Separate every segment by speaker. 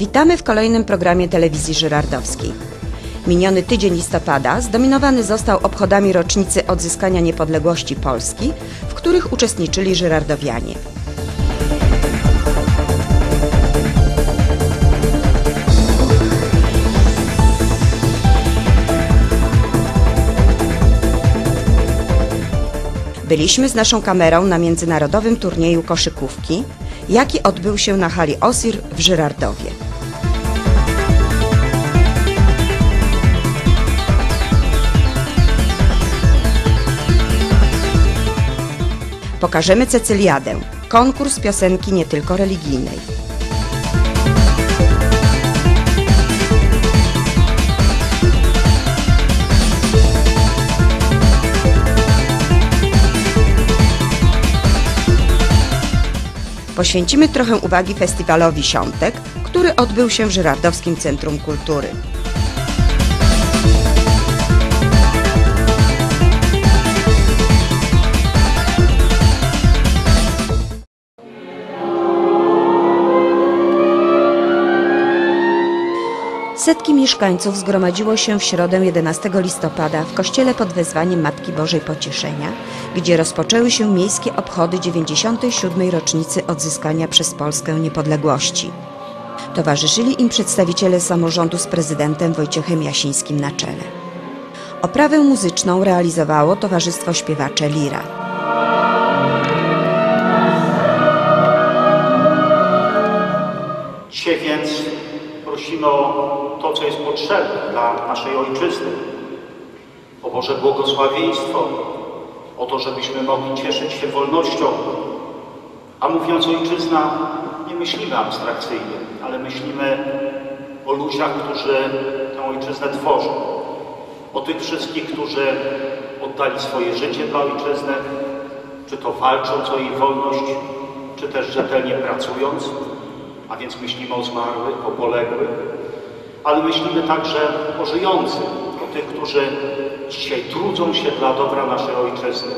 Speaker 1: Witamy w kolejnym programie telewizji żyrardowskiej. Miniony tydzień listopada zdominowany został obchodami rocznicy odzyskania niepodległości Polski, w których uczestniczyli żyrardowianie. Byliśmy z naszą kamerą na międzynarodowym turnieju koszykówki, jaki odbył się na hali OSIR w Żyrardowie. Pokażemy Cecyliadę, konkurs piosenki nie tylko religijnej. Poświęcimy trochę uwagi festiwalowi Świątek, który odbył się w Żyrardowskim Centrum Kultury. Setki mieszkańców zgromadziło się w środę 11 listopada w kościele pod wezwaniem Matki Bożej Pocieszenia, gdzie rozpoczęły się miejskie obchody 97. rocznicy odzyskania przez Polskę niepodległości. Towarzyszyli im przedstawiciele samorządu z prezydentem Wojciechem Jasińskim na czele. Oprawę muzyczną realizowało Towarzystwo Śpiewacze Lira.
Speaker 2: Dzisiaj więc prosimy o to, co jest potrzebne dla naszej ojczyzny, o Boże błogosławieństwo, o to, żebyśmy mogli cieszyć się wolnością. A mówiąc ojczyzna, nie myślimy abstrakcyjnie, ale myślimy o ludziach, którzy tę ojczyznę tworzą. O tych wszystkich, którzy oddali swoje życie dla ojczyzny, czy to walcząc o jej wolność, czy też rzetelnie pracując, a więc myślimy o zmarłych, o poległych, ale myślimy także o żyjących, o tych, którzy dzisiaj trudzą się dla dobra naszej ojczyzny.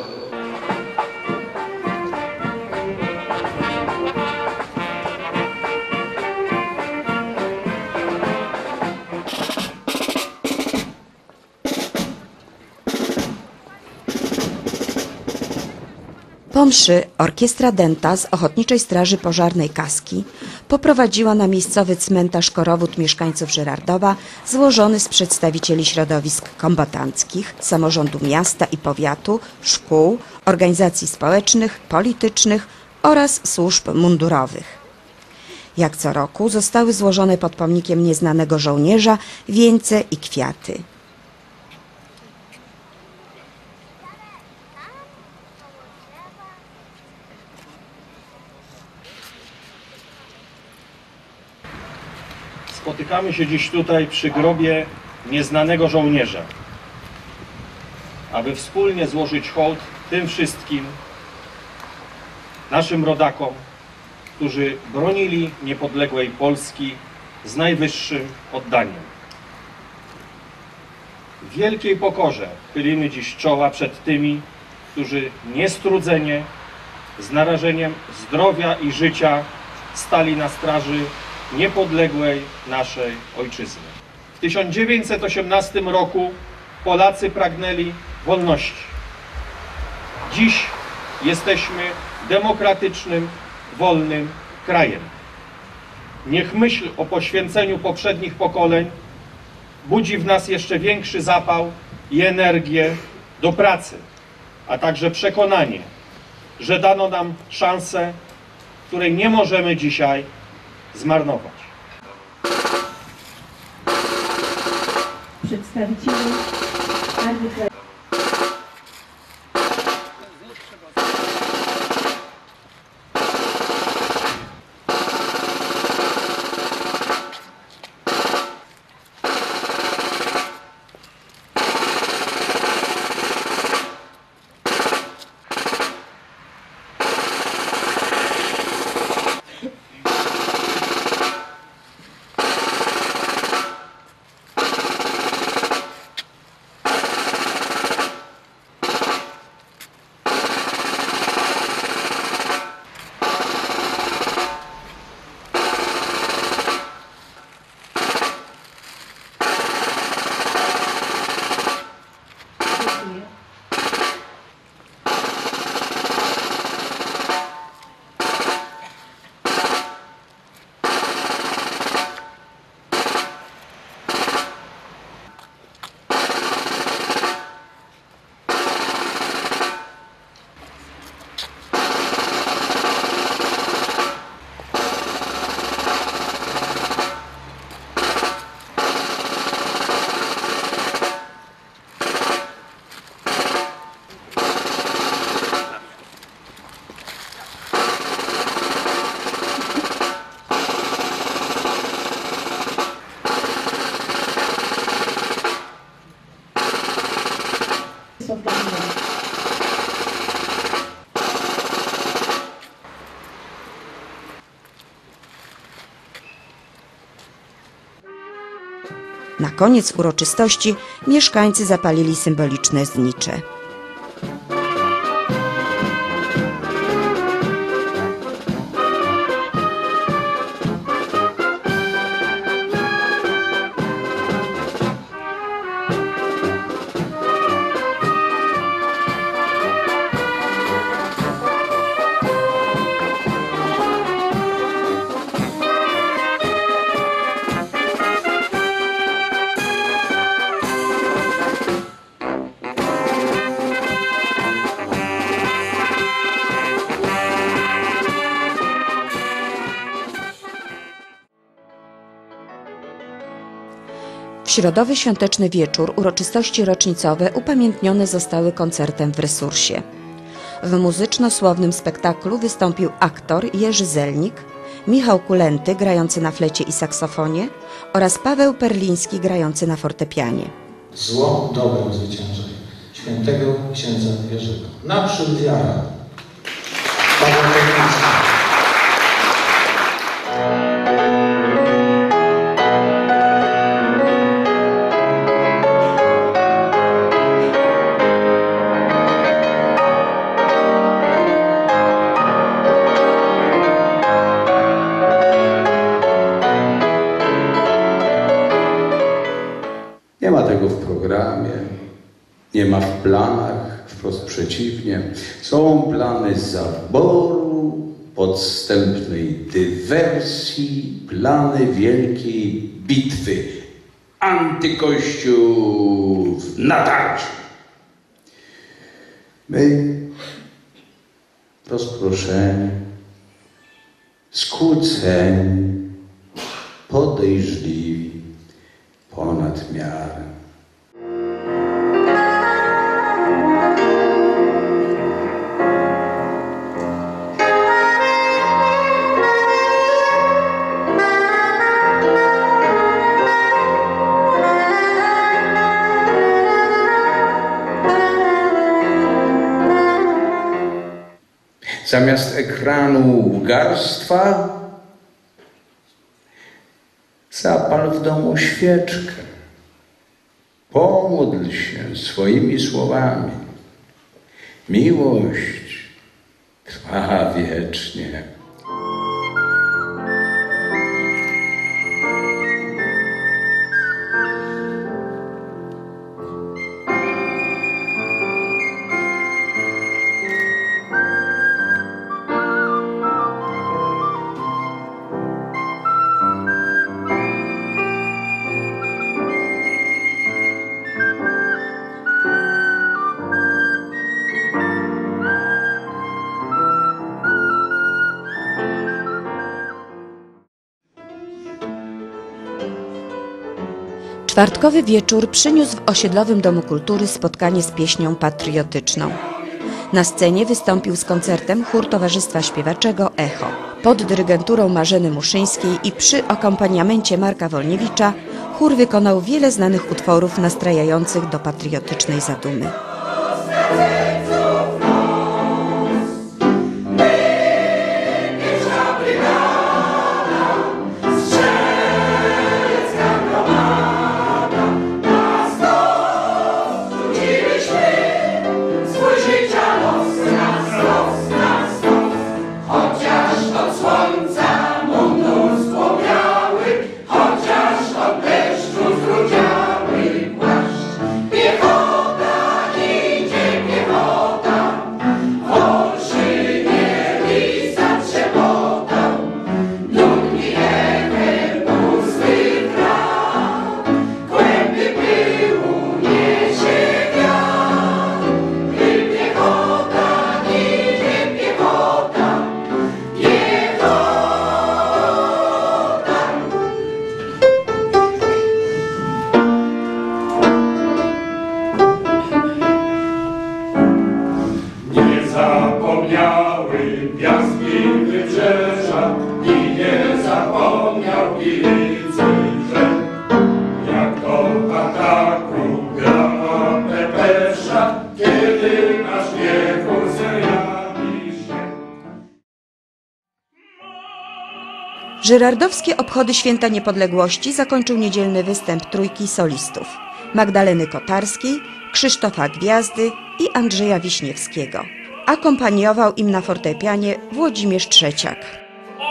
Speaker 1: Po mszy orkiestra Dęta z Ochotniczej Straży Pożarnej Kaski poprowadziła na miejscowy cmentarz korowód mieszkańców Żyrardowa złożony z przedstawicieli środowisk kombatanckich, samorządu miasta i powiatu, szkół, organizacji społecznych, politycznych oraz służb mundurowych. Jak co roku zostały złożone pod pomnikiem nieznanego żołnierza wieńce i kwiaty.
Speaker 3: Spotykamy się dziś tutaj przy grobie nieznanego żołnierza, aby wspólnie złożyć hołd tym wszystkim naszym rodakom, którzy bronili niepodległej Polski z najwyższym oddaniem. W wielkiej pokorze chylimy dziś czoła przed tymi, którzy niestrudzenie, z narażeniem zdrowia i życia stali na straży niepodległej naszej ojczyzny. W 1918 roku Polacy pragnęli wolności. Dziś jesteśmy demokratycznym, wolnym krajem. Niech myśl o poświęceniu poprzednich pokoleń budzi w nas jeszcze większy zapał i energię do pracy, a także przekonanie, że dano nam szansę, której nie możemy dzisiaj zmarnować.
Speaker 4: Przedstawiciele Armii Krajowej.
Speaker 1: Na koniec uroczystości mieszkańcy zapalili symboliczne znicze. W środowy świąteczny wieczór uroczystości rocznicowe upamiętnione zostały koncertem w Resursie. W muzyczno-słownym spektaklu wystąpił aktor Jerzy Zelnik, Michał Kulenty grający na flecie i saksofonie oraz Paweł Perliński grający na fortepianie.
Speaker 5: Zło dobrem zwyciężaj. Świętego księdza Jerzego. Naprzód wiara. Paweł Perliński.
Speaker 6: Nie ma tego w programie, nie ma w planach, wprost przeciwnie. Są plany zaboru, podstępnej dywersji, plany wielkiej bitwy. Antykościół w natarciu. My, rozproszeni, skłóceni, podejrzliwi, ponad miarę. Zamiast ekranu łgarstwa zapal w domu świeczkę. Pomódl się swoimi słowami. Miłość trwa wiecznie.
Speaker 1: Czwartkowy wieczór przyniósł w osiedlowym Domu Kultury spotkanie z pieśnią patriotyczną. Na scenie wystąpił z koncertem chór Towarzystwa Śpiewaczego Echo. Pod dyrygenturą Marzeny Muszyńskiej i przy akompaniamencie Marka Wolniewicza chór wykonał wiele znanych utworów nastrajających do patriotycznej zadumy. Żyrardowskie obchody Święta Niepodległości zakończył niedzielny występ trójki solistów: Magdaleny Kotarskiej, Krzysztofa Gwiazdy i Andrzeja Wiśniewskiego. Akompaniował im na fortepianie Włodzimierz Trzeciak.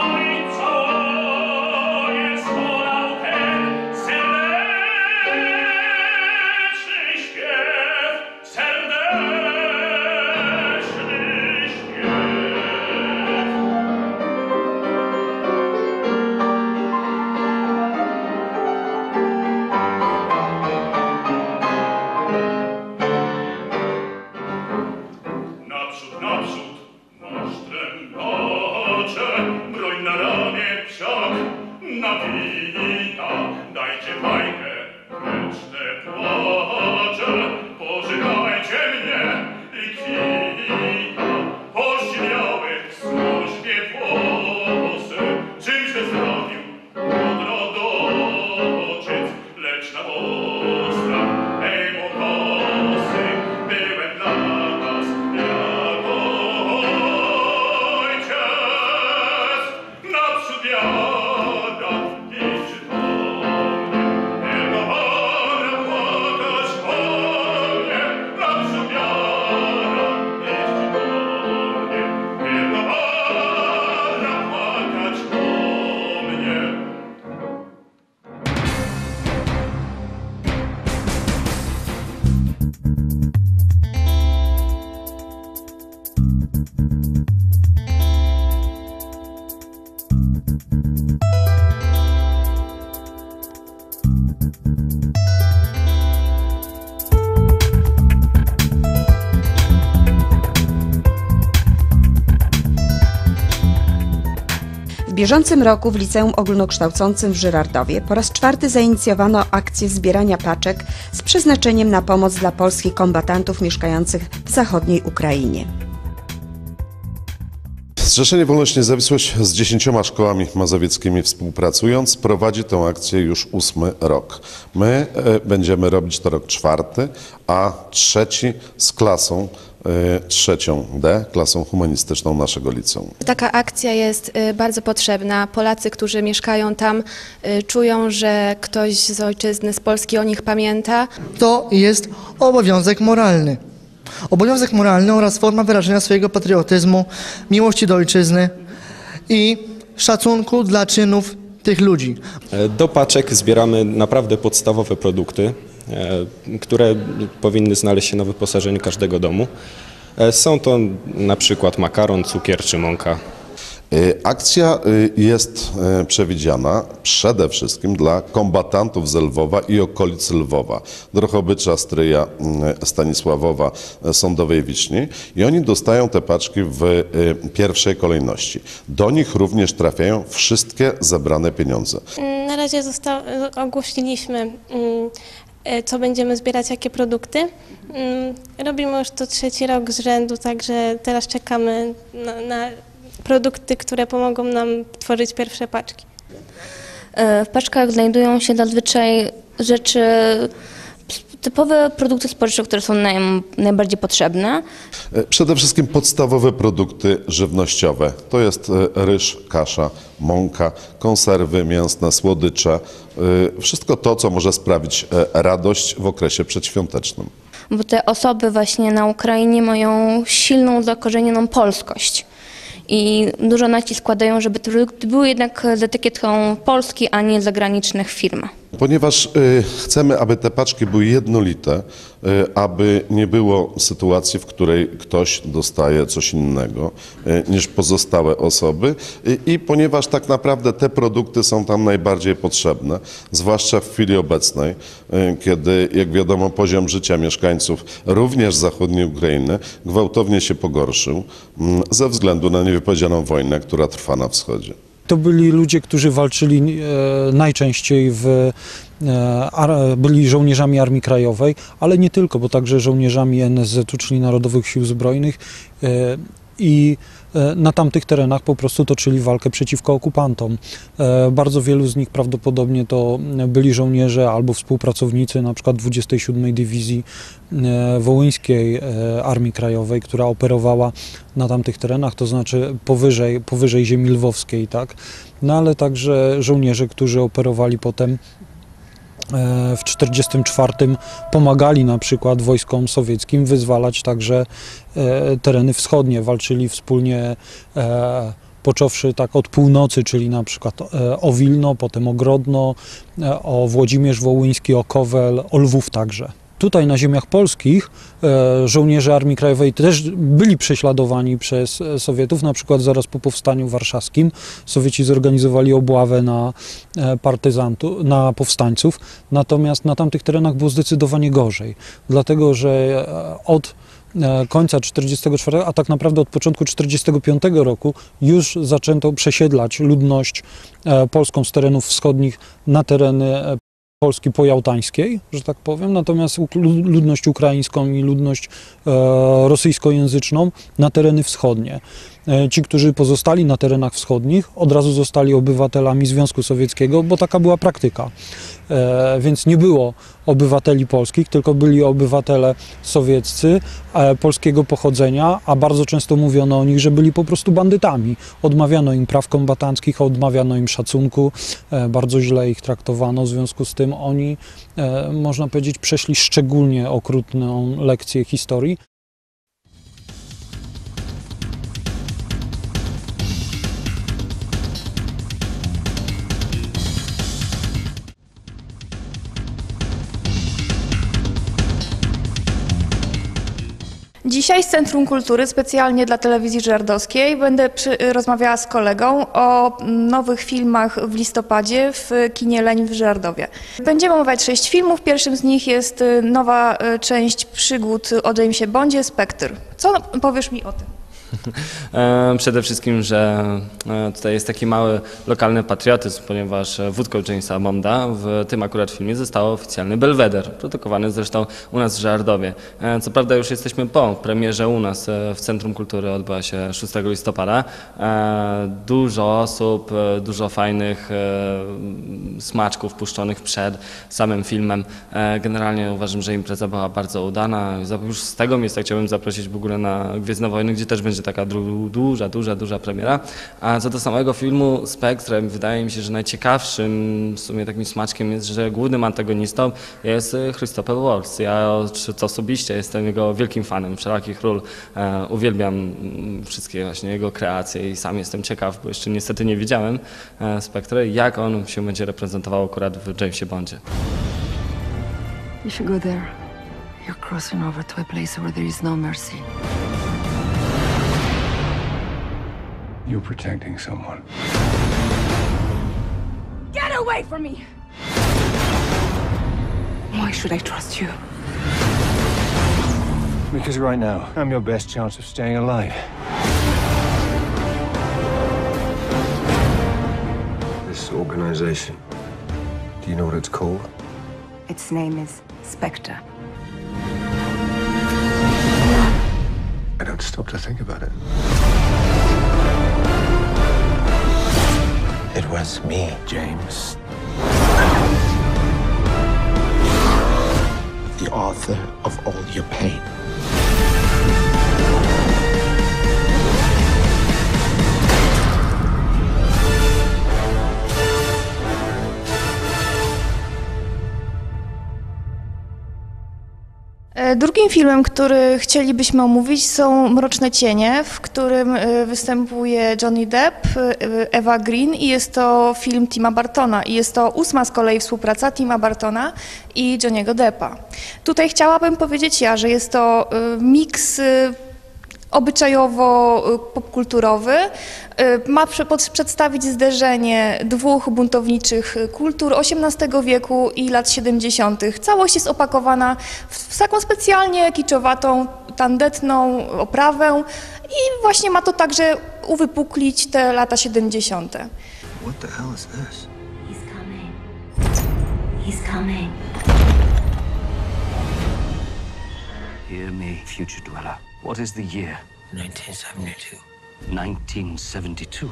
Speaker 1: W bieżącym roku w Liceum Ogólnokształcącym w Żyrardowie po raz 4 zainicjowano akcję zbierania paczek z przeznaczeniem na pomoc dla polskich kombatantów mieszkających w zachodniej Ukrainie.
Speaker 7: Zrzeszenie Wolność Niezawisłość z 10 szkołami mazowieckimi współpracując prowadzi tę akcję już 8. rok. My będziemy robić to rok 4, a 3 z klasą trzecią D, klasą humanistyczną naszego liceum.
Speaker 8: Taka akcja jest bardzo potrzebna. Polacy, którzy mieszkają tam, czują, że ktoś z ojczyzny, z Polski o nich pamięta.
Speaker 9: To jest obowiązek moralny. Obowiązek moralny oraz forma wyrażenia swojego patriotyzmu, miłości do ojczyzny i szacunku dla czynów tych ludzi.
Speaker 10: Do paczek zbieramy naprawdę podstawowe produkty, które powinny znaleźć się na wyposażeniu każdego domu. Są to na przykład makaron, cukier czy mąka.
Speaker 7: Akcja jest przewidziana przede wszystkim dla kombatantów z Lwowa i okolic Lwowa, Drohobycza, Stryja, Stanisławowa, Sądowej Wiczni, i oni dostają te paczki w pierwszej kolejności. Do nich również trafiają wszystkie zebrane pieniądze.
Speaker 11: Na razie ogłosiliśmy, co będziemy zbierać, jakie produkty. Robimy już to 3. rok z rzędu, także teraz czekamy na produkty, które pomogą nam tworzyć pierwsze paczki.
Speaker 12: W paczkach znajdują się zazwyczaj rzeczy, typowe produkty spożywcze, które są najbardziej potrzebne.
Speaker 7: Przede wszystkim podstawowe produkty żywnościowe. To jest ryż, kasza, mąka, konserwy mięsne, słodycze. Wszystko to, co może sprawić radość w okresie przedświątecznym.
Speaker 12: Bo te osoby właśnie na Ukrainie mają silną, zakorzenioną polskość. I dużo nacisku składają, żeby te produkty były jednak z etykietką Polski, a nie zagranicznych firm.
Speaker 7: Ponieważ chcemy, aby te paczki były jednolite, aby nie było sytuacji, w której ktoś dostaje coś innego niż pozostałe osoby, i ponieważ tak naprawdę te produkty są tam najbardziej potrzebne, zwłaszcza w chwili obecnej, kiedy, jak wiadomo, poziom życia mieszkańców również zachodniej Ukrainy gwałtownie się pogorszył ze względu na niewypowiedzianą wojnę, która trwa na wschodzie.
Speaker 13: To byli ludzie, którzy walczyli najczęściej byli żołnierzami Armii Krajowej, ale nie tylko, bo także żołnierzami NSZ-u, czyli Narodowych Sił Zbrojnych, i na tamtych terenach po prostu toczyli walkę przeciwko okupantom. Bardzo wielu z nich prawdopodobnie to byli żołnierze albo współpracownicy na przykład 27 Dywizji Wołyńskiej Armii Krajowej, która operowała na tamtych terenach, to znaczy powyżej ziemi lwowskiej, tak? No ale także żołnierze, którzy operowali potem w 1944 pomagali na przykład wojskom sowieckim wyzwalać także tereny wschodnie, walczyli wspólnie począwszy tak od północy, czyli na przykład o Wilno, potem o Grodno, o Włodzimierz Wołyński, o Kowel, o Lwów także. Tutaj na ziemiach polskich żołnierze Armii Krajowej też byli prześladowani przez Sowietów, na przykład zaraz po powstaniu warszawskim. Sowieci zorganizowali obławę na powstańców, natomiast na tamtych terenach było zdecydowanie gorzej, dlatego że od końca 1944, a tak naprawdę od początku 1945 roku już zaczęto przesiedlać ludność polską z terenów wschodnich na tereny Polski pojałtańskiej, że tak powiem, natomiast ludność ukraińską i ludność rosyjskojęzyczną na tereny wschodnie. Ci, którzy pozostali na terenach wschodnich, od razu zostali obywatelami Związku Sowieckiego, bo taka była praktyka. Więc nie było obywateli polskich, tylko byli obywatele sowieccy polskiego pochodzenia, a bardzo często mówiono o nich, że byli po prostu bandytami. Odmawiano im praw kombatanckich, odmawiano im szacunku, bardzo źle ich traktowano, w związku z tym oni, można powiedzieć, przeszli szczególnie okrutną lekcję historii.
Speaker 14: Dzisiaj z Centrum Kultury, specjalnie dla Telewizji Żerdowskiej, będę rozmawiała z kolegą o nowych filmach w listopadzie w kinie Leń w Żerdowie. Będziemy omawiać 6 filmów. Pierwszym z nich jest nowa część przygód o Jamesie Bondzie, Spectre. Co powiesz mi o tym?
Speaker 15: Przede wszystkim, że tutaj jest taki mały lokalny patriotyzm, ponieważ wódką Jamesa Bonda w tym akurat filmie został oficjalny Belweder, produkowany zresztą u nas w Żardowie. Co prawda już jesteśmy po premierze u nas w Centrum Kultury, odbyła się 6 listopada. Dużo osób, dużo fajnych smaczków puszczonych przed samym filmem. Generalnie uważam, że impreza była bardzo udana. Już z tego miejsca chciałbym zaprosić w ogóle na Gwiezdne Wojny, gdzie też będzie taka duża premiera. A co do samego filmu Spectre, wydaje mi się, że najciekawszym w sumie takim smaczkiem jest, że głównym antagonistą jest Christopher Waltz. Ja osobiście jestem jego wielkim fanem wszelakich ról. Uwielbiam wszystkie właśnie jego kreacje i sam jestem ciekaw, bo jeszcze niestety nie widziałem Spectre, jak on się będzie reprezentował akurat w Jamesie Bondzie.
Speaker 16: If you go there, you're crossing over to a place where there is no mercy.
Speaker 17: You're protecting someone.
Speaker 16: Get away from me! Why should I trust you?
Speaker 17: Because right now, I'm your best chance of staying alive. This organization, do you know what it's called?
Speaker 16: Its name is Spectre.
Speaker 17: I don't stop to think about it.
Speaker 5: It was me, James. The author of all your pain.
Speaker 14: Drugim filmem, który chcielibyśmy omówić, są Mroczne cienie, w którym występuje Johnny Depp, Eva Green i jest to film Tima Burtona. I jest to 8. z kolei współpraca Tima Burtona i Johnny'ego Deppa. Tutaj chciałabym powiedzieć że jest to miks obyczajowo-popkulturowy. Ma przedstawić zderzenie dwóch buntowniczych kultur XVIII wieku i lat 70. Całość jest opakowana w taką specjalnie kiczowatą, tandetną oprawę i właśnie ma to także uwypuklić te lata 70.
Speaker 17: What the hell is this?
Speaker 16: He's coming. He's coming.
Speaker 18: Hear me, future dweller. What is the year 1972. 1972.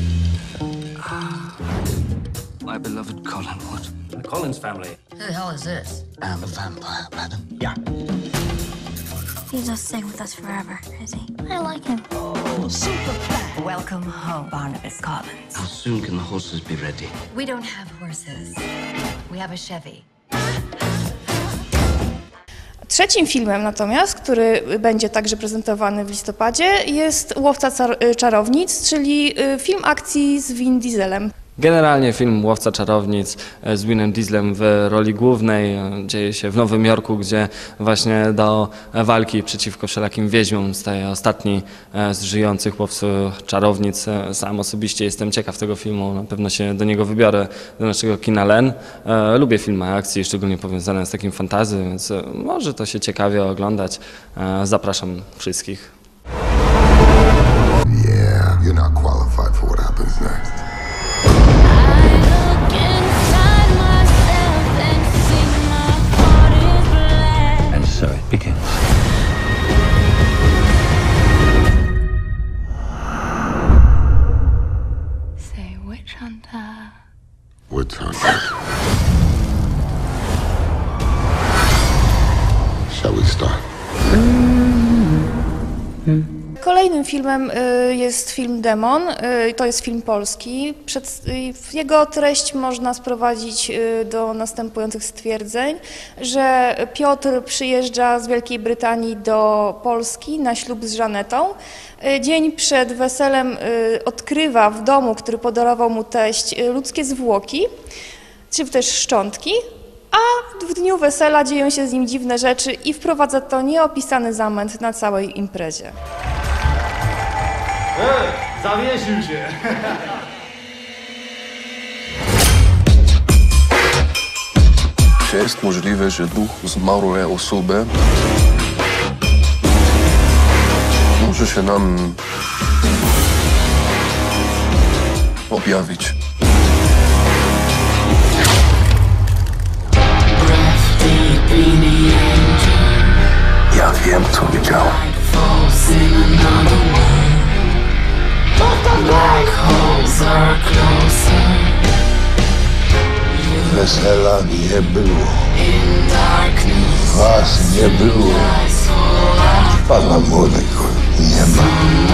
Speaker 18: My beloved Collinwood. The Collins family.
Speaker 16: Who the hell is this?
Speaker 18: I'm a vampire, madam. Yeah.
Speaker 19: He's not staying with us forever, is he? I like him.
Speaker 16: Oh, super fat. Welcome home, Barnabas Collins.
Speaker 18: How soon can the horses be ready?
Speaker 16: We don't have horses. We have a Chevy.
Speaker 14: Trzecim filmem natomiast, który będzie także prezentowany w listopadzie, jest Łowca czarownic, czyli film akcji z Vin Dieselem.
Speaker 15: Generalnie film Łowca czarownic z Vinem Dieslem w roli głównej dzieje się w Nowym Jorku, gdzie właśnie do walki przeciwko wszelakim wiedźmom staje ostatni z żyjących łowców czarownic. Sam osobiście jestem ciekaw tego filmu, na pewno się do niego wybiorę, do naszego kina Len. Lubię filmy akcji, szczególnie powiązane z takim fantasy, więc może to się ciekawie oglądać. Zapraszam wszystkich.
Speaker 5: Yeah, you're not qualified for what happens next.
Speaker 18: And so it begins.
Speaker 19: Say witch hunter.
Speaker 5: Witch hunter. Shall we start?
Speaker 14: Kolejnym filmem jest film Demon. To jest film polski. Jego treść można sprowadzić do następujących stwierdzeń, że Piotr przyjeżdża z Wielkiej Brytanii do Polski na ślub z Żanetą. Dzień przed weselem odkrywa w domu, który podarował mu teść, ludzkie zwłoki, czy też szczątki. A w dniu wesela dzieją się z nim dziwne rzeczy i wprowadza to nieopisany zamęt na całej imprezie.
Speaker 3: Zawiesił się!
Speaker 17: Czy jest możliwe, że duch zmarłej osoby może się nam objawić? Ja wiem, co widziałem.
Speaker 5: Wesela nie było. Was nie było. Pana młodego nie ma.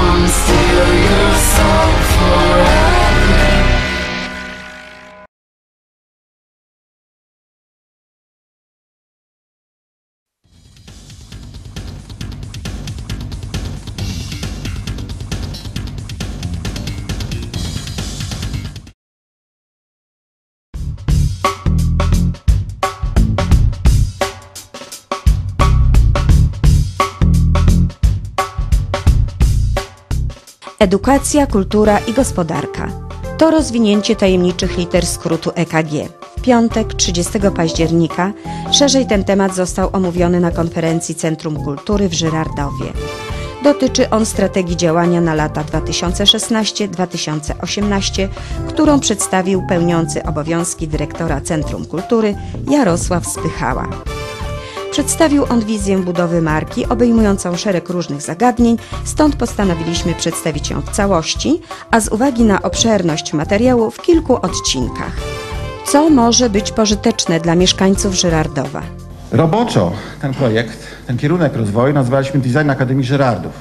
Speaker 1: Edukacja, kultura i gospodarka. To rozwinięcie tajemniczych liter skrótu EKG. W piątek, 30 października, szerzej ten temat został omówiony na konferencji Centrum Kultury w Żyrardowie. Dotyczy on strategii działania na lata 2016-2018, którą przedstawił pełniący obowiązki dyrektora Centrum Kultury Jarosław Spychała. Przedstawił on wizję budowy marki obejmującą szereg różnych zagadnień, stąd postanowiliśmy przedstawić ją w całości, a z uwagi na obszerność materiału w kilku odcinkach. Co może być pożyteczne dla mieszkańców Żyrardowa?
Speaker 20: Roboczo ten projekt, ten kierunek rozwoju nazwaliśmy Design Akademii Żyrardów.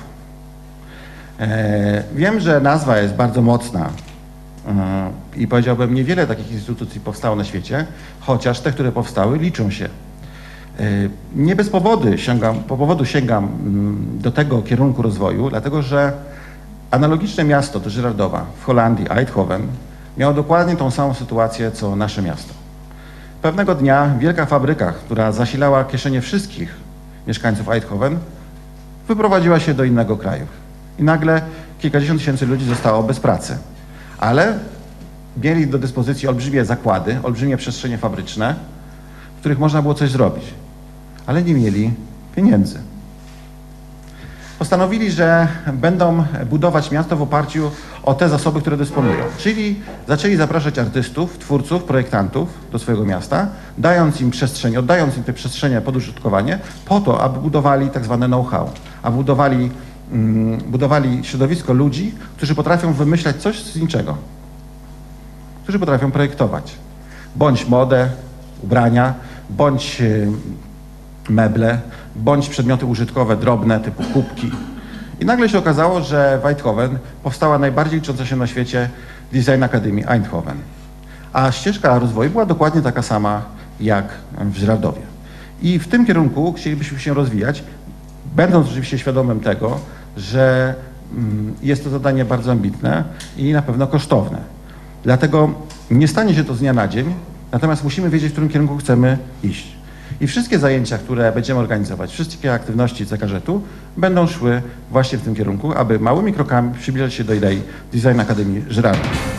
Speaker 20: Wiem, że nazwa jest bardzo mocna i powiedziałbym, niewiele takich instytucji powstało na świecie, chociaż te, które powstały, liczą się. Nie bez powodu sięgam do tego kierunku rozwoju, dlatego że analogiczne miasto do Żyrardowa w Holandii, Eindhoven, miało dokładnie tą samą sytuację, co nasze miasto. Pewnego dnia wielka fabryka, która zasilała kieszenie wszystkich mieszkańców Eindhoven, wyprowadziła się do innego kraju. I nagle kilkadziesiąt tysięcy ludzi zostało bez pracy. Ale mieli do dyspozycji olbrzymie zakłady, olbrzymie przestrzenie fabryczne, w których można było coś zrobić. Ale nie mieli pieniędzy. Postanowili, że będą budować miasto w oparciu o te zasoby, które dysponują. Czyli zaczęli zapraszać artystów, twórców, projektantów do swojego miasta, dając im przestrzeń, oddając im te przestrzenie pod użytkowanie, po to, aby budowali tak zwane know-how, aby budowali budowali środowisko ludzi, którzy potrafią wymyślać coś z niczego, którzy potrafią projektować. Bądź modę, ubrania, bądź meble, bądź przedmioty użytkowe, drobne, typu kubki. I nagle się okazało, że w Eindhoven powstała najbardziej licząca się na świecie Design Academy Eindhoven. A ścieżka rozwoju była dokładnie taka sama jak w Żyrardowie. I w tym kierunku chcielibyśmy się rozwijać, będąc oczywiście świadomym tego, że jest to zadanie bardzo ambitne i na pewno kosztowne. Dlatego nie stanie się to z dnia na dzień, natomiast musimy wiedzieć, w którym kierunku chcemy iść. I wszystkie zajęcia, które będziemy organizować, wszystkie aktywności CKŻ-u będą szły właśnie w tym kierunku, aby małymi krokami przybliżać się do idei Design Academy Żyrardów.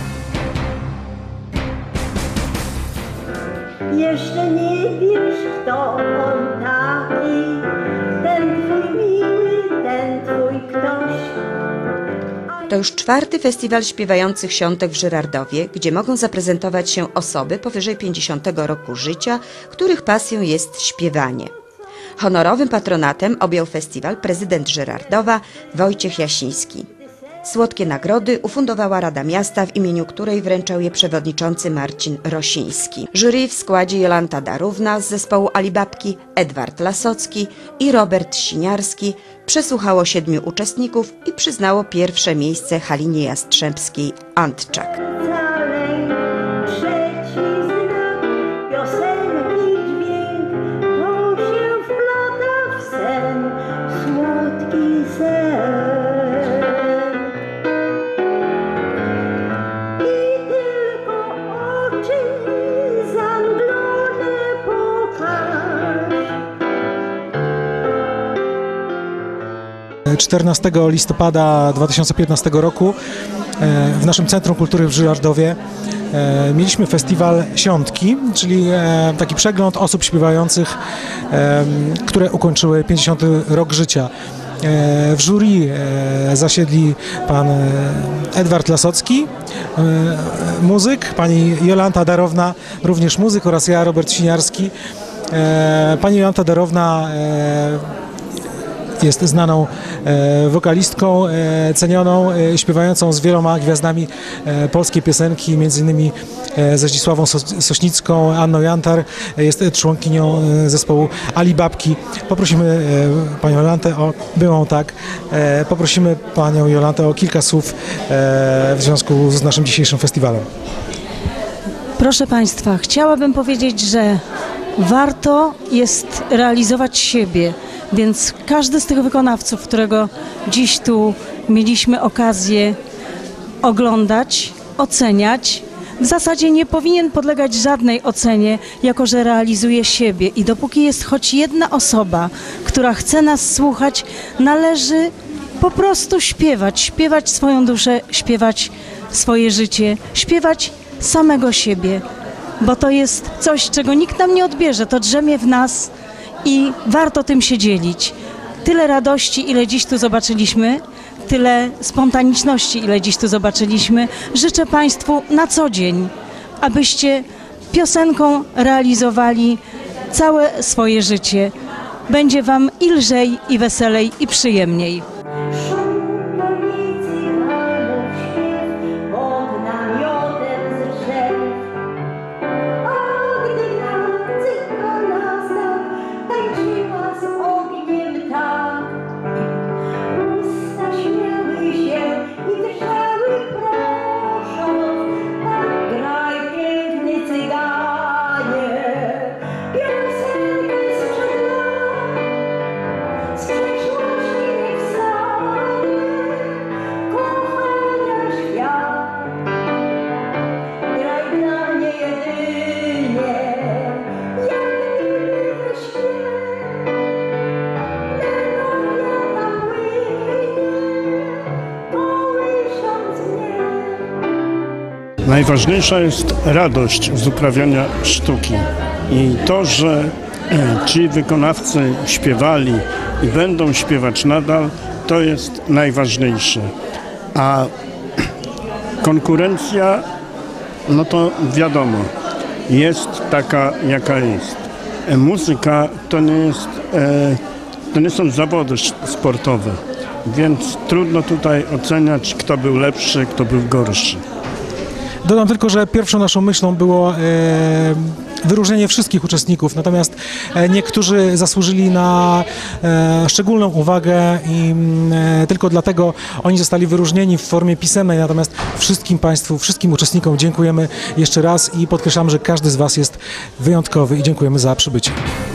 Speaker 4: Jeszcze nie wiesz, kto on taki, ten twój miły, ten twój ktoś.
Speaker 1: To już 4. festiwal śpiewających świątek w Żyrardowie, gdzie mogą zaprezentować się osoby powyżej 50 roku życia, których pasją jest śpiewanie. Honorowym patronatem objął festiwal prezydent Żyrardowa Wojciech Jasiński. Słodkie nagrody ufundowała Rada Miasta, w imieniu której wręczał je przewodniczący Marcin Rosiński. Jury w składzie Jolanta Darówna z zespołu Alibabki, Edward Lasocki i Robert Siniarski przesłuchało 7 uczestników i przyznało pierwsze miejsce Halinie Jastrzębskiej Antczak.
Speaker 21: Pokaż. 14 listopada 2015 roku w naszym Centrum Kultury w Żyrardowie mieliśmy festiwal Świątki, czyli taki przegląd osób śpiewających, które ukończyły 50. rok życia. W jury zasiedli pan Edward Lasocki, muzyk, pani Jolanta Darówna, również muzyk, oraz ja, Robert Siniarski. Pani Jolanta Darówna jest znaną wokalistką, cenioną, śpiewającą z wieloma gwiazdami polskiej piosenki, m.in. ze Zdzisławą Sośnicką, Anną Jantar, jest członkinią zespołu Alibabki. Poprosimy panią Jolantę poprosimy panią Jolantę o kilka słów w związku z naszym dzisiejszym festiwalem.
Speaker 22: Proszę Państwa, chciałabym powiedzieć, że warto jest realizować siebie, więc każdy z tych wykonawców, którego dziś tu mieliśmy okazję oglądać, oceniać, w zasadzie nie powinien podlegać żadnej ocenie, jako że realizuje siebie. I dopóki jest choć jedna osoba, która chce nas słuchać, należy po prostu śpiewać swoją duszę, śpiewać swoje życie, śpiewać samego siebie, bo to jest coś, czego nikt nam nie odbierze, to drzemie w nas i warto tym się dzielić. Tyle radości, ile dziś tu zobaczyliśmy, tyle spontaniczności, ile dziś tu zobaczyliśmy, życzę Państwu na co dzień, abyście piosenką realizowali całe swoje życie. Będzie Wam i lżej, i weselej, i przyjemniej.
Speaker 23: Najważniejsza jest radość z uprawiania sztuki i to, że ci wykonawcy śpiewali i będą śpiewać nadal, to jest najważniejsze. A konkurencja, no to wiadomo, jest taka, jaka jest. Muzyka to nie są zawody sportowe. więc trudno tutaj oceniać, kto był lepszy, kto był gorszy.
Speaker 21: Dodam tylko, że pierwszą naszą myślą było wyróżnienie wszystkich uczestników, natomiast niektórzy zasłużyli na szczególną uwagę i tylko dlatego oni zostali wyróżnieni w formie pisemnej, natomiast wszystkim Państwu, wszystkim uczestnikom dziękujemy jeszcze raz i podkreślam, że każdy z Was jest wyjątkowy i dziękujemy za przybycie.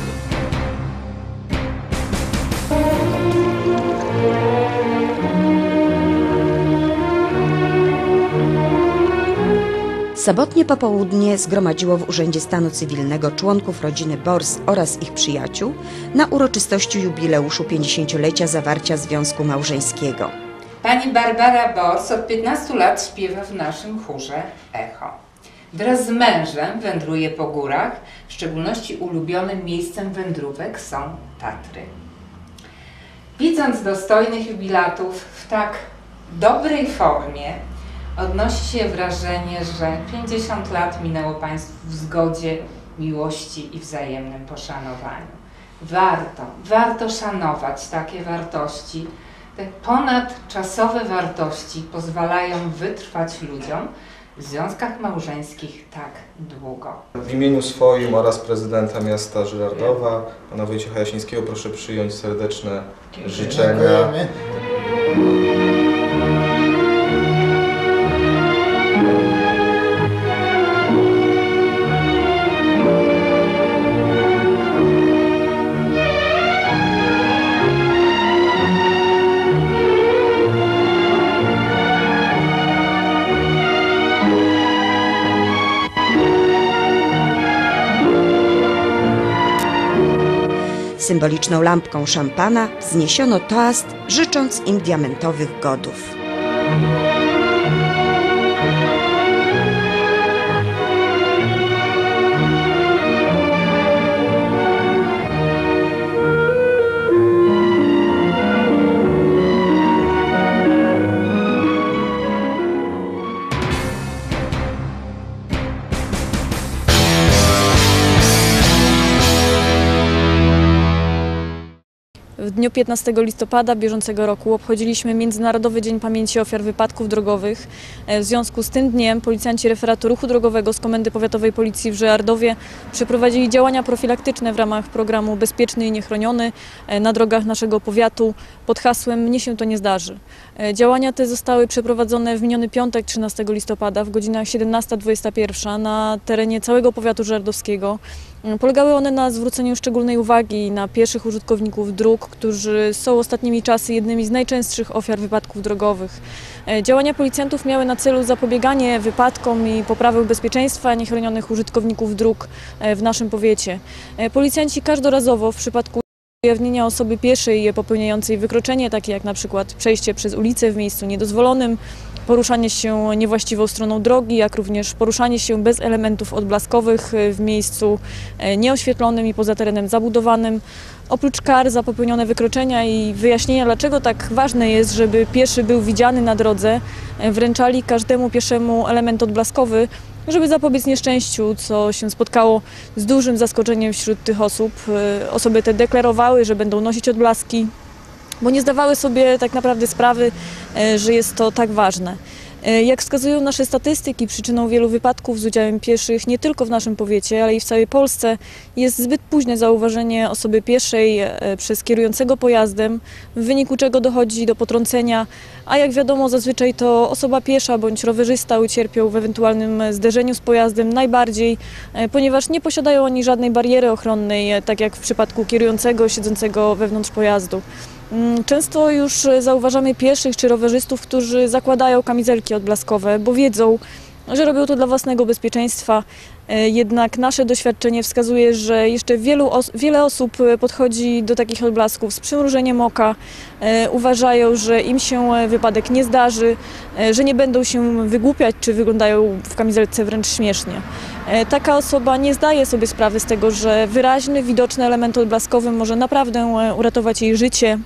Speaker 1: Sobotnie popołudnie zgromadziło w Urzędzie Stanu Cywilnego członków rodziny Bors oraz ich przyjaciół na uroczystości jubileuszu 50-lecia zawarcia związku małżeńskiego.
Speaker 2: Pani Barbara Bors od 15 lat śpiewa w naszym chórze Echo. Wraz z mężem wędruje po górach, w szczególności ulubionym miejscem wędrówek są Tatry. Widząc dostojnych jubilatów w tak dobrej formie, odnosi się wrażenie, że 50 lat minęło Państwu w zgodzie, miłości i wzajemnym poszanowaniu. Warto szanować takie wartości. Te ponadczasowe wartości pozwalają wytrwać ludziom w związkach małżeńskich tak długo.
Speaker 6: W imieniu swoim oraz prezydenta miasta Żyrardowa, pana Wojciecha Jasińskiego, proszę przyjąć serdeczne życzenia.
Speaker 5: Dziękujemy.
Speaker 1: Symboliczną lampką szampana wzniesiono toast, życząc im diamentowych godów.
Speaker 8: W dniu 15 listopada bieżącego roku obchodziliśmy Międzynarodowy Dzień Pamięci Ofiar Wypadków Drogowych. W związku z tym dniem policjanci referatu ruchu drogowego z Komendy Powiatowej Policji w Żyrardowie przeprowadzili działania profilaktyczne w ramach programu Bezpieczny i Niechroniony na drogach naszego powiatu pod hasłem Mnie się to nie zdarzy. Działania te zostały przeprowadzone w miniony piątek 13 listopada w godzinach 17:21 na terenie całego powiatu żyrardowskiego. Polegały one na zwróceniu szczególnej uwagi na pieszych użytkowników dróg, którzy są ostatnimi czasy jednymi z najczęstszych ofiar wypadków drogowych. Działania policjantów miały na celu zapobieganie wypadkom i poprawę bezpieczeństwa niechronionych użytkowników dróg w naszym powiecie. Policjanci każdorazowo w przypadku ujawnienia osoby pieszej popełniającej wykroczenie, takie jak na przykład przejście przez ulicę w miejscu niedozwolonym, poruszanie się niewłaściwą stroną drogi, jak również poruszanie się bez elementów odblaskowych w miejscu nieoświetlonym i poza terenem zabudowanym. Oprócz kar za popełnione wykroczenia i wyjaśnienia, dlaczego tak ważne jest, żeby pieszy był widziany na drodze, wręczali każdemu pieszemu element odblaskowy, żeby zapobiec nieszczęściu, co się spotkało z dużym zaskoczeniem wśród tych osób. Osoby te deklarowały, że będą nosić odblaski, bo nie zdawały sobie tak naprawdę sprawy, że jest to tak ważne. Jak wskazują nasze statystyki, przyczyną wielu wypadków z udziałem pieszych nie tylko w naszym powiecie, ale i w całej Polsce jest zbyt późne zauważenie osoby pieszej przez kierującego pojazdem, w wyniku czego dochodzi do potrącenia, a jak wiadomo zazwyczaj to osoba piesza bądź rowerzysta ucierpią w ewentualnym zderzeniu z pojazdem najbardziej, ponieważ nie posiadają oni żadnej bariery ochronnej, tak jak w przypadku kierującego siedzącego wewnątrz pojazdu. Często już zauważamy pieszych czy rowerzystów, którzy zakładają kamizelki odblaskowe, bo wiedzą, że robią to dla własnego bezpieczeństwa. Jednak nasze doświadczenie wskazuje, że jeszcze wiele osób podchodzi do takich odblasków z przymrużeniem oka, uważają, że im się wypadek nie zdarzy, że nie będą się wygłupiać czy wyglądają w kamizelce wręcz śmiesznie. Taka osoba nie zdaje sobie sprawy z tego, że wyraźny, widoczny element odblaskowy może naprawdę uratować jej życie,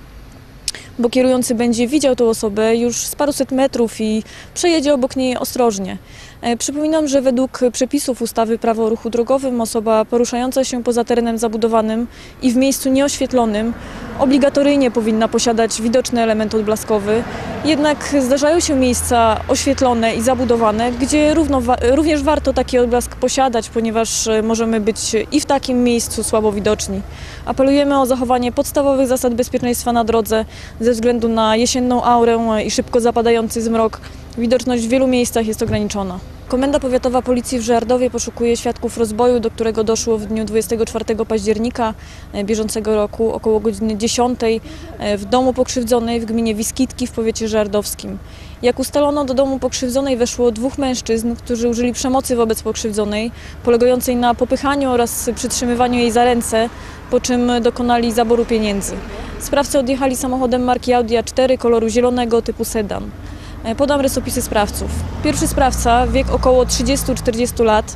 Speaker 8: bo kierujący będzie widział tę osobę już z paruset metrów i przejedzie obok niej ostrożnie. Przypominam, że według przepisów ustawy Prawo o ruchu drogowym osoba poruszająca się poza terenem zabudowanym i w miejscu nieoświetlonym obligatoryjnie powinna posiadać widoczny element odblaskowy. Jednak zdarzają się miejsca oświetlone i zabudowane, gdzie również warto taki odblask posiadać, ponieważ możemy być i w takim miejscu słabo widoczni. Apelujemy o zachowanie podstawowych zasad bezpieczeństwa na drodze ze względu na jesienną aurę i szybko zapadający zmrok. Widoczność w wielu miejscach jest ograniczona. Komenda Powiatowa Policji w Żyrardowie poszukuje świadków rozboju, do którego doszło w dniu 24 października bieżącego roku około godziny 10 w domu pokrzywdzonej w gminie Wiskitki w powiecie żyrardowskim. Jak ustalono, do domu pokrzywdzonej weszło 2 mężczyzn, którzy użyli przemocy wobec pokrzywdzonej, polegającej na popychaniu oraz przytrzymywaniu jej za ręce, po czym dokonali zaboru pieniędzy. Sprawcy odjechali samochodem marki Audi A4 koloru zielonego typu sedan. Podam rysopisy sprawców. Pierwszy sprawca, wiek około 30-40 lat,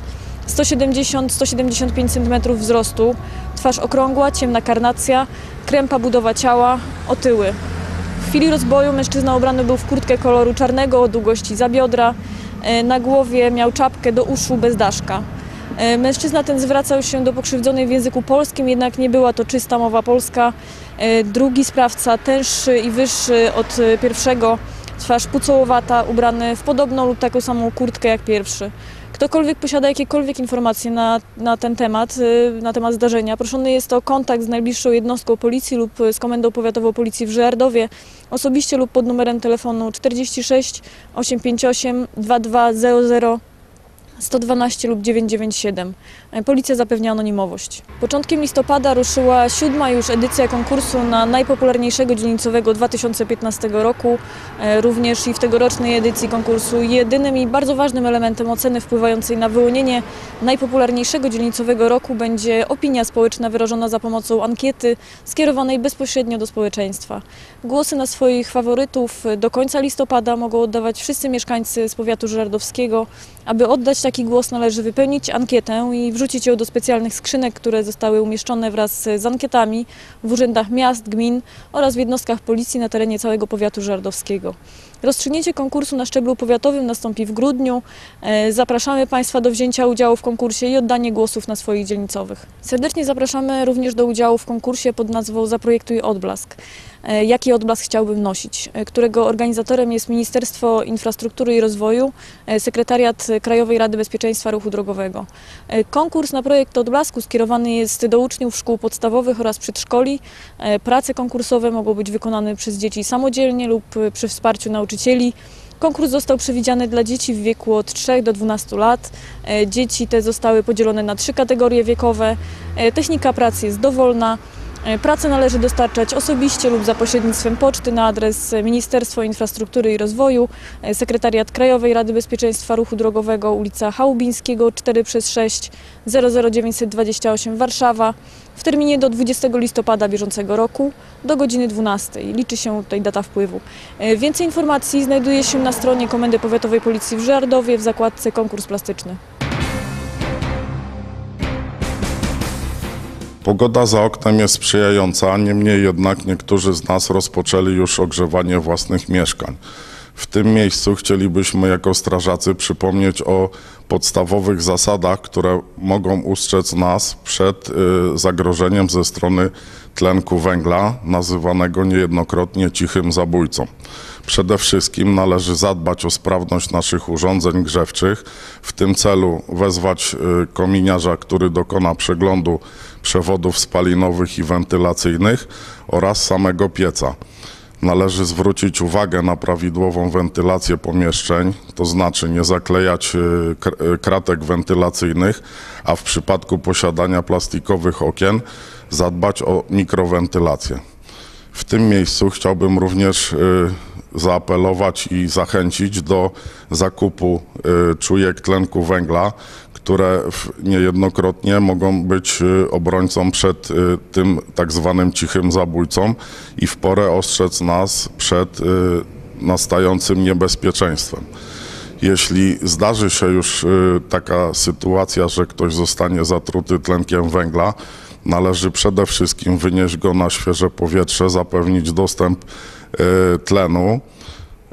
Speaker 8: 170-175 cm wzrostu, twarz okrągła, ciemna karnacja, krępa budowa ciała, otyły. W chwili rozboju mężczyzna ubrany był w kurtkę koloru czarnego o długości za biodra, na głowie miał czapkę do uszu bez daszka. Mężczyzna ten zwracał się do pokrzywdzonej w języku polskim, jednak nie była to czysta mowa polska. Drugi sprawca, tęższy i wyższy od pierwszego, twarz pucołowata, ubrany w podobną lub taką samą kurtkę jak pierwszy. Ktokolwiek posiada jakiekolwiek informacje na ten temat, na temat zdarzenia, proszony jest o kontakt z najbliższą jednostką policji lub z Komendą Powiatową Policji w Żyrardowie, osobiście lub pod numerem telefonu 46 858 2200 112 lub 997. Policja zapewnia anonimowość. Początkiem listopada ruszyła 7. już edycja konkursu na najpopularniejszego dzielnicowego 2015 roku. Również i w tegorocznej edycji konkursu jedynym i bardzo ważnym elementem oceny wpływającej na wyłonienie najpopularniejszego dzielnicowego roku będzie opinia społeczna wyrażona za pomocą ankiety skierowanej bezpośrednio do społeczeństwa. Głosy na swoich faworytów do końca listopada mogą oddawać wszyscy mieszkańcy z powiatu żyrardowskiego. Aby oddać taki głos, należy wypełnić ankietę i wrzucić ją do specjalnych skrzynek, które zostały umieszczone wraz z ankietami w urzędach miast, gmin oraz w jednostkach policji na terenie całego powiatu żyrardowskiego. Rozstrzygnięcie konkursu na szczeblu powiatowym nastąpi w grudniu. Zapraszamy Państwa do wzięcia udziału w konkursie i oddanie głosów na swoich dzielnicowych. Serdecznie zapraszamy również do udziału w konkursie pod nazwą Zaprojektuj odblask. Jaki odblask chciałbym nosić, którego organizatorem jest Ministerstwo Infrastruktury i Rozwoju, Sekretariat Krajowej Rady Bezpieczeństwa Ruchu Drogowego. Konkurs na projekt odblasku skierowany jest do uczniów szkół podstawowych oraz przedszkoli. Prace konkursowe mogą być wykonane przez dzieci samodzielnie lub przy wsparciu nauczycieli. Konkurs został przewidziany dla dzieci w wieku od 3 do 12 lat. Dzieci te zostały podzielone na 3 kategorie wiekowe. Technika pracy jest dowolna. Pracę należy dostarczać osobiście lub za pośrednictwem poczty na adres Ministerstwo Infrastruktury i Rozwoju, Sekretariat Krajowej Rady Bezpieczeństwa Ruchu Drogowego, ulica Chałubińskiego 4/6 00928 Warszawa w terminie do 20 listopada bieżącego roku do godziny 12. Liczy się tutaj data wpływu. Więcej informacji znajduje się na stronie Komendy Powiatowej Policji w Żyrardowie w zakładce Konkurs plastyczny.
Speaker 9: Pogoda za oknem jest sprzyjająca, niemniej jednak niektórzy z nas rozpoczęli już ogrzewanie własnych mieszkań. W tym miejscu chcielibyśmy jako strażacy przypomnieć o podstawowych zasadach, które mogą ustrzec nas przed zagrożeniem ze strony tlenku węgla, nazywanego niejednokrotnie cichym zabójcą. Przede wszystkim należy zadbać o sprawność naszych urządzeń grzewczych. W tym celu wezwać kominiarza, który dokona przeglądu przewodów spalinowych i wentylacyjnych oraz samego pieca. Należy zwrócić uwagę na prawidłową wentylację pomieszczeń, to znaczy nie zaklejać kratek wentylacyjnych, a w przypadku posiadania plastikowych okien zadbać o mikrowentylację. W tym miejscu chciałbym również zaapelować i zachęcić do zakupu czujek tlenku węgla, które niejednokrotnie mogą być obrońcą przed tym tak zwanym cichym zabójcą i w porę ostrzec nas przed nastającym niebezpieczeństwem. Jeśli zdarzy się już taka sytuacja, że ktoś zostanie zatruty tlenkiem węgla, należy przede wszystkim wynieść go na świeże powietrze, zapewnić dostęp tlenu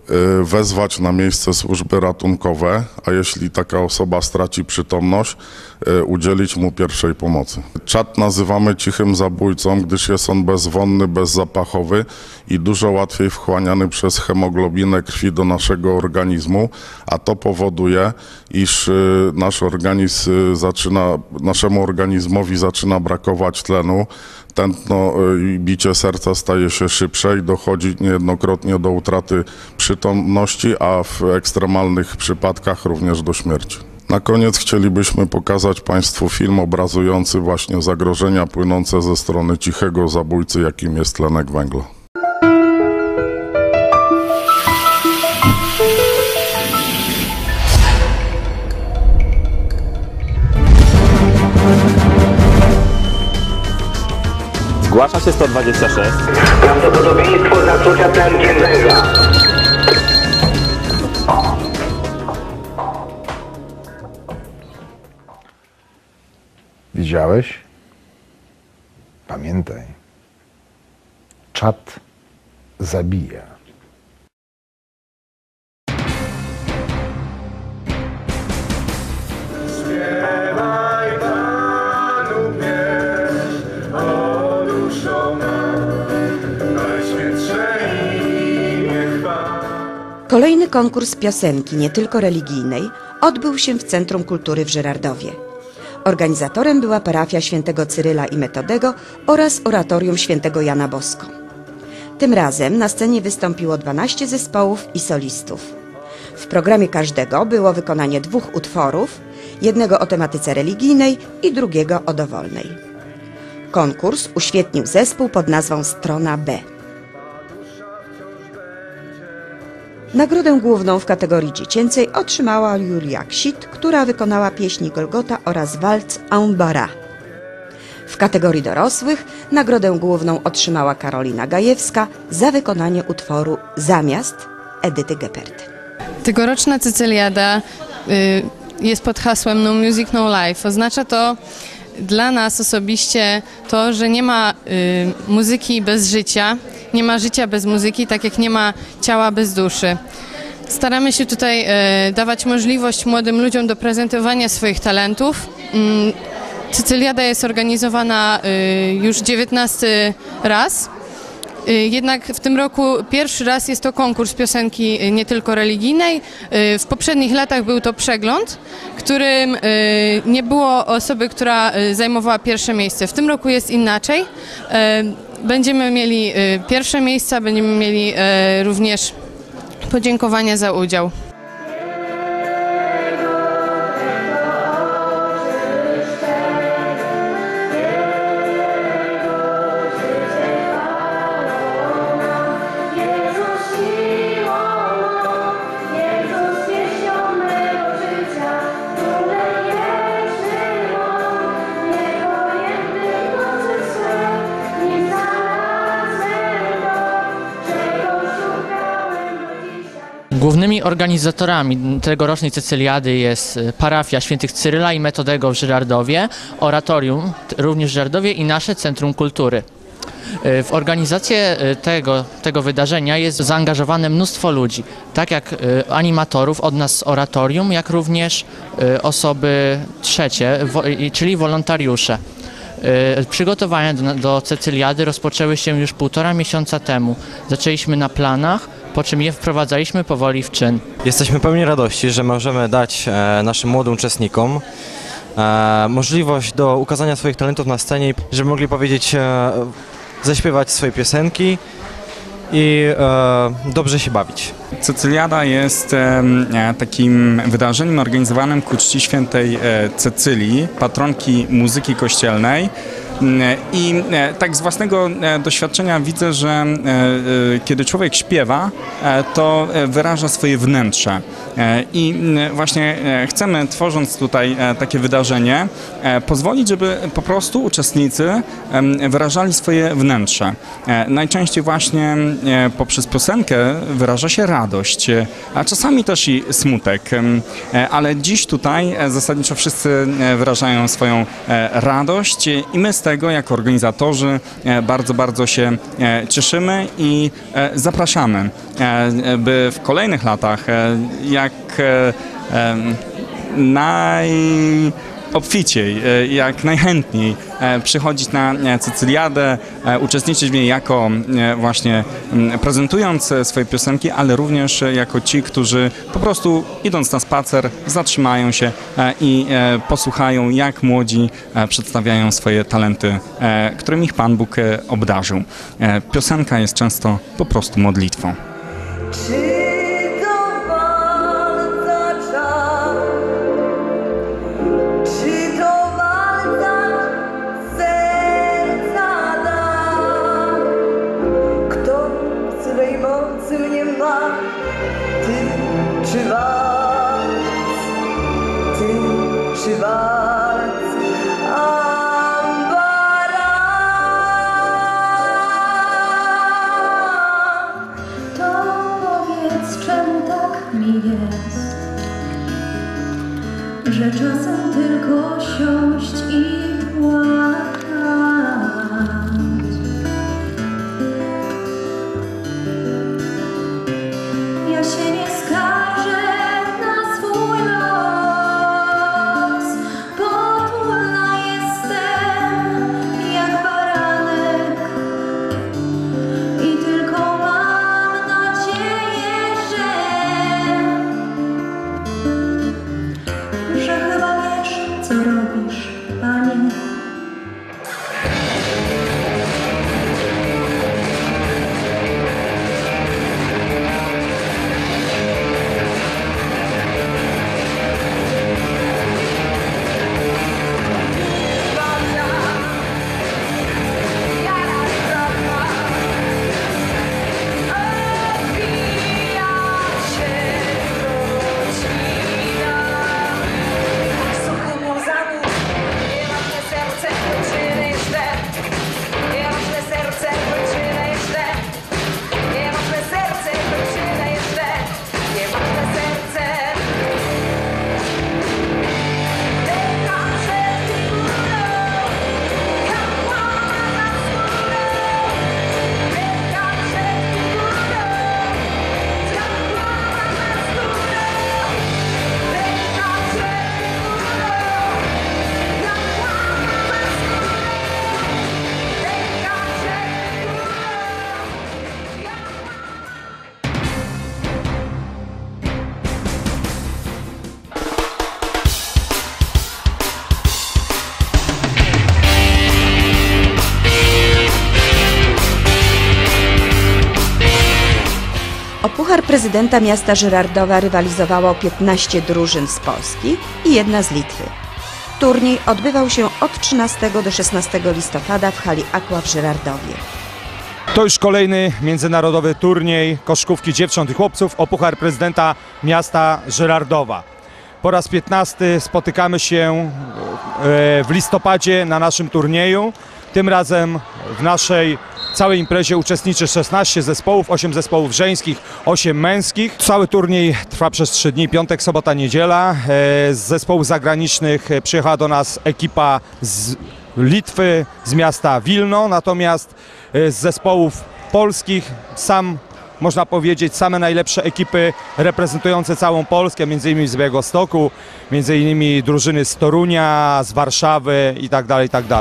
Speaker 9: wezwać na miejsce służby ratunkowe, a jeśli taka osoba straci przytomność, udzielić mu pierwszej pomocy. Czad nazywamy cichym zabójcą, gdyż jest on bezwonny, bezzapachowy i dużo łatwiej wchłaniany przez hemoglobinę krwi do naszego organizmu, a to powoduje, iż nasz organizm naszemu organizmowi zaczyna brakować tlenu, tętno i bicie serca staje się szybsze i dochodzi niejednokrotnie do utraty przytomności, a w ekstremalnych przypadkach również do śmierci. Na koniec chcielibyśmy pokazać Państwu film obrazujący właśnie zagrożenia płynące ze strony cichego zabójcy, jakim jest tlenek węgla.
Speaker 10: Zgłasza się 126.
Speaker 11: Prawdopodobieństwo zatrucia tlenkiem węgla.
Speaker 12: Widziałeś? Pamiętaj. Czad zabija.
Speaker 11: Śpiewaj Panu pieśń, o duszo ma, najświętsze imię chwała.
Speaker 1: Kolejny konkurs piosenki, nie tylko religijnej, odbył się w Centrum Kultury w Żyrardowie. Organizatorem była parafia świętego Cyryla i Metodego oraz oratorium świętego Jana Bosko. Tym razem na scenie wystąpiło 12 zespołów i solistów. W programie każdego było wykonanie 2 utworów, jednego o tematyce religijnej i drugiego o dowolnej. Konkurs uświetnił zespół pod nazwą Strona B. Nagrodę główną w kategorii dziecięcej otrzymała Julia Ksit, która wykonała pieśni Golgota oraz walc Ambara. W kategorii dorosłych nagrodę główną otrzymała Karolina Gajewska za wykonanie utworu Zamiast Edyty Geppert.
Speaker 24: Tegoroczna Cecyliada jest pod hasłem No Music, No Life. Oznacza to dla nas osobiście to, że nie ma muzyki bez życia, nie ma życia bez muzyki, tak jak nie ma ciała bez duszy. Staramy się tutaj dawać możliwość młodym ludziom do prezentowania swoich talentów. Cecyliada jest organizowana już 19 raz. Jednak w tym roku pierwszy raz jest to konkurs piosenki nie tylko religijnej. W poprzednich latach był to przegląd, którym nie było osoby, która zajmowała pierwsze miejsce. W tym roku jest inaczej. Będziemy mieli pierwsze miejsca, będziemy mieli również podziękowania za udział.
Speaker 25: Głównymi organizatorami tegorocznej Cecyliady jest parafia świętych Cyryla i Metodego w Żyrardowie, oratorium również w Żyrardowie i nasze Centrum Kultury. W organizację tego wydarzenia jest zaangażowane mnóstwo ludzi, tak jak animatorów od nas z oratorium, jak również osoby trzecie, czyli wolontariusze. Przygotowania do Cecyliady rozpoczęły się już 1,5 miesiąca temu. Zaczęliśmy na planach, po czym je wprowadzaliśmy powoli w czyn.
Speaker 26: Jesteśmy pełni radości, że możemy dać naszym młodym uczestnikom możliwość do ukazania swoich talentów na scenie, żeby mogli powiedzieć, zaśpiewać swoje piosenki i dobrze się bawić.
Speaker 27: Cecyliada jest takim wydarzeniem organizowanym ku czci świętej Cecylii, patronki muzyki kościelnej. I tak z własnego doświadczenia widzę, że kiedy człowiek śpiewa, to wyraża swoje wnętrze. I właśnie chcemy, tworząc tutaj takie wydarzenie, pozwolić, żeby po prostu uczestnicy wyrażali swoje wnętrze. Najczęściej właśnie poprzez piosenkę wyraża się radość, a czasami też i smutek. Ale dziś tutaj zasadniczo wszyscy wyrażają swoją radość i my z tego jako organizatorzy bardzo się cieszymy i zapraszamy, by w kolejnych latach jak najobficiej, jak najchętniej przychodzić na Cecyliadę, uczestniczyć w niej jako właśnie prezentując swoje piosenki, ale również jako ci, którzy po prostu idąc na spacer zatrzymają się i posłuchają, jak młodzi przedstawiają swoje talenty, którymi ich Pan Bóg obdarzył. Piosenka jest często po prostu modlitwą.
Speaker 4: Czy walc ambara? To powiedz, czemu tak mi jest, że czasem tylko siąść i płakać. Ja się nie skarżę na swój los, potulna jestem jak baranek i tylko mam nadzieję, że chyba wiesz, co robisz, Panie.
Speaker 1: O puchar prezydenta miasta Żyrardowa rywalizowało 15 drużyn z Polski i 1 z Litwy. Turniej odbywał się od 13 do 16 listopada w hali Aqua w Żyrardowie.
Speaker 7: To już kolejny międzynarodowy turniej koszykówki dziewcząt i chłopców o puchar prezydenta miasta Żyrardowa. Po raz 15 spotykamy się w listopadzie na naszym turnieju. Tym razem w naszej całej imprezie uczestniczy 16 zespołów, 8 zespołów żeńskich, 8 męskich. Cały turniej trwa przez 3 dni, piątek, sobota, niedziela. Z zespołów zagranicznych przyjechała do nas ekipa z Litwy, z miasta Wilno, natomiast z zespołów polskich można powiedzieć, same najlepsze ekipy reprezentujące całą Polskę, m.in. z Białegostoku, m.in. drużyny z Torunia, z Warszawy itd., itd.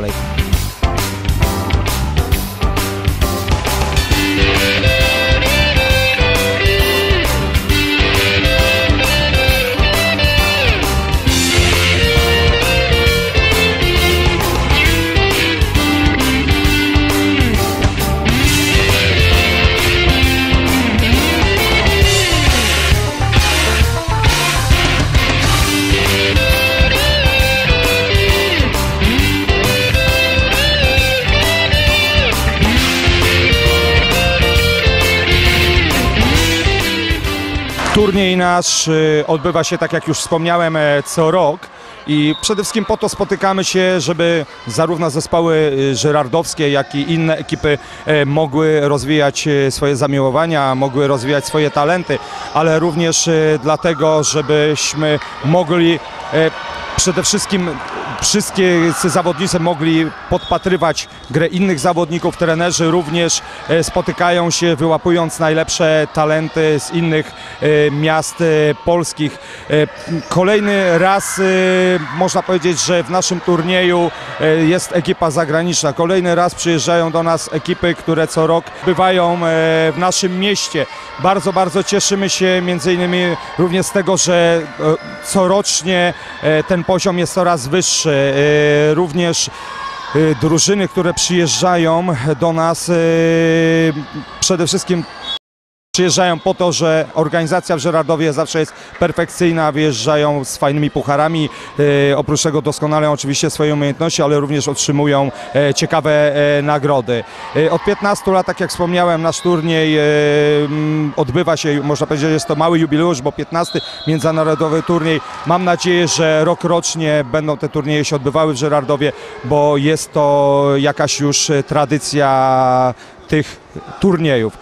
Speaker 7: Turniej nasz odbywa się, tak jak już wspomniałem, co rok i przede wszystkim po to spotykamy się, żeby zarówno zespoły żyrardowskie, jak i inne ekipy mogły rozwijać swoje zamiłowania, mogły rozwijać swoje talenty, ale również dlatego, żebyśmy mogli przede wszystkim wszystkie zawodnicy mogli podpatrywać grę innych zawodników, trenerzy również spotykają się, wyłapując najlepsze talenty z innych miast polskich. Kolejny raz można powiedzieć, że w naszym turnieju jest ekipa zagraniczna. Kolejny raz przyjeżdżają do nas ekipy, które co rok bywają w naszym mieście. Bardzo, bardzo cieszymy się między innymi również z tego, że corocznie ten poziom jest coraz wyższy. Również drużyny, które przyjeżdżają do nas, przede wszystkim przyjeżdżają po to, że organizacja w Żyrardowie zawsze jest perfekcyjna, wyjeżdżają z fajnymi pucharami, oprócz tego doskonale oczywiście swoje umiejętności, ale również otrzymują ciekawe nagrody. Od 15 lat, tak jak wspomniałem, nasz turniej odbywa się, można powiedzieć, że jest to mały jubileusz, bo 15. międzynarodowy turniej. Mam nadzieję, że rokrocznie będą te turnieje się odbywały w Żyrardowie, bo jest to jakaś już tradycja tych turniejów.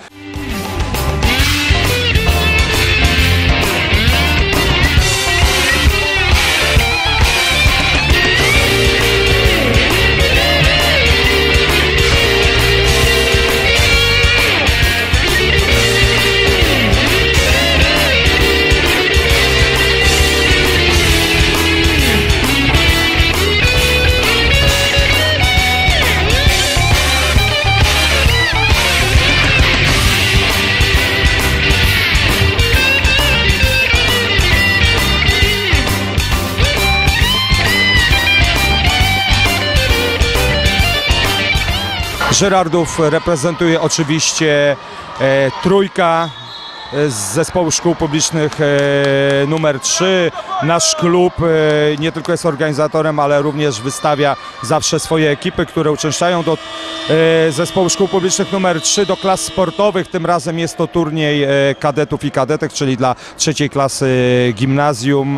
Speaker 7: Żyrardów reprezentuje oczywiście trójka z zespołu szkół publicznych numer 3. Nasz klub nie tylko jest organizatorem, ale również wystawia zawsze swoje ekipy, które uczęszczają do zespołu szkół publicznych numer 3 do klas sportowych. Tym razem jest to turniej kadetów i kadetek, czyli dla 3. klasy gimnazjum.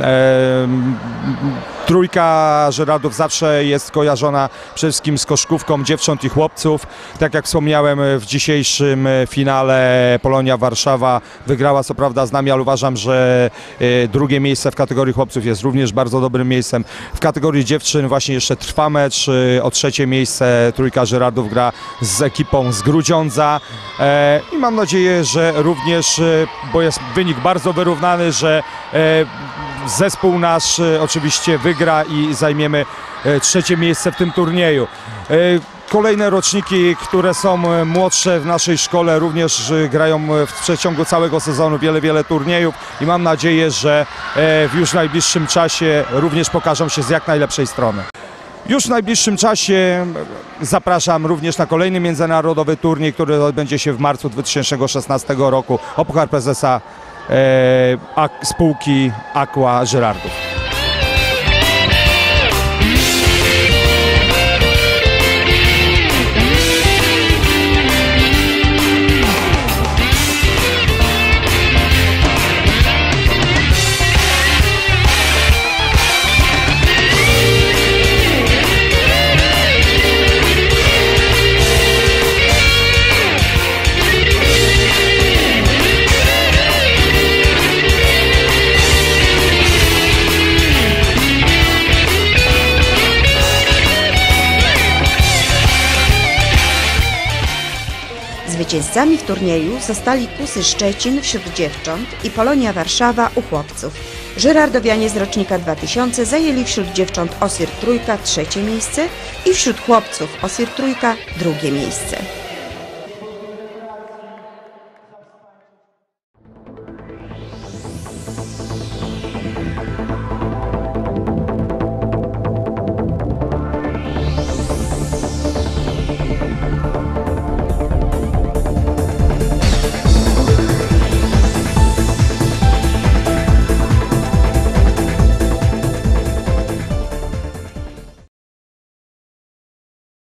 Speaker 7: Trójka Żyrardów zawsze jest kojarzona przede wszystkim z koszykówką dziewcząt i chłopców. Tak jak wspomniałem, w dzisiejszym finale Polonia Warszawa wygrała co prawda z nami, ale uważam, że drugie miejsce w kategorii chłopców jest również bardzo dobrym miejscem. W kategorii dziewczyn właśnie jeszcze trwa mecz. O 3. miejsce trójka Żyrardów gra z ekipą z Grudziądza i mam nadzieję, że również, bo jest wynik bardzo wyrównany, że zespół nasz oczywiście wygra i zajmiemy 3. miejsce w tym turnieju. Kolejne roczniki, które są młodsze w naszej szkole, również grają w przeciągu całego sezonu wiele turniejów i mam nadzieję, że w już najbliższym czasie również pokażą się z jak najlepszej strony. Już w najbliższym czasie zapraszam również na kolejny międzynarodowy turniej, który odbędzie się w marcu 2016 roku o Puchar Prezesa spółki Aqua Żyrardów.
Speaker 1: Zwycięzcami w turnieju zostali Kusy Szczecin wśród dziewcząt i Polonia Warszawa u chłopców. Żyrardowianie z rocznika 2000 zajęli wśród dziewcząt OSIR Trójka 3. miejsce i wśród chłopców OSIR Trójka 2. miejsce.